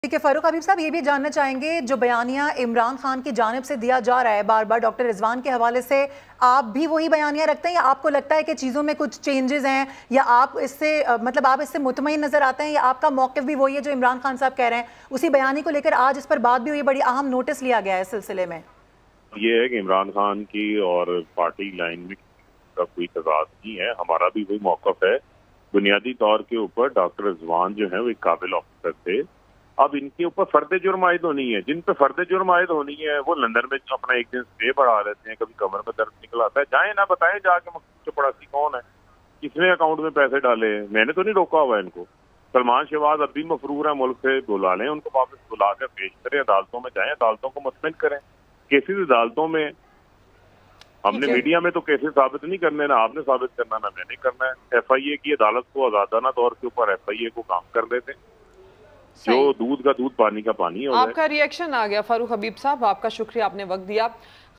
ठीक है फारूक हबीब साहब, ये भी जानना चाहेंगे जो बयानिया इमरान खान की जानिब से दिया जा रहा है बार बार डॉक्टर रिजवान के हवाले से, आप भी वही बयानिया रखते हैं या आपको लगता है कि चीज़ों में कुछ चेंजेस हैं, या आप इससे मतलब आप इससे मुतमईन नजर आते हैं, या आपका मौक़िफ़ भी वही है जो इमरान खान साहब कह रहे हैं? उसी बयानी को लेकर आज इस पर बात भी हुई, बड़ी अहम नोटिस लिया गया है इस सिलसिले में। ये है कि इमरान खान की और पार्टी लाइन में का कोई तजाद नहीं है, हमारा भी वही मौक़िफ़ है। बुनियादी तौर के ऊपर डॉक्टर रिजवान जो है वो एक काबिल ऑफिसर थे। अब इनके ऊपर फर्द जुर्म आयद होनी है, जिन पे फर्द जुर्म आयद होनी है वो लंदन में अपना एक दिन स्टे बढ़ा लेते हैं, कभी कमर में दर्द निकल आता है। जाए ना बताएं जाके मकसूद चपड़ासी कौन है, किसने अकाउंट में पैसे डाले हैं, मैंने तो नहीं रोका हुआ इनको। सलमान शहबाज अब भी मफरूर है मुल्क से, बुला लें उनको, वापस बुला कर पेश करें, अदालतों में जाएं, अदालतों को मुतमिन करें। केसेस अदालतों में, हमने मीडिया में तो केसेस साबित नहीं करने, ना आपने साबित करना ना मैंने करना है। FIA की अदालत को आजादाना तौर के ऊपर FIA को काम कर देते, जो दूध का दूध पानी का पानी हो। आपका रिएक्शन आ गया फारूक हबीब साहब, आपका शुक्रिया, आपने वक्त दिया।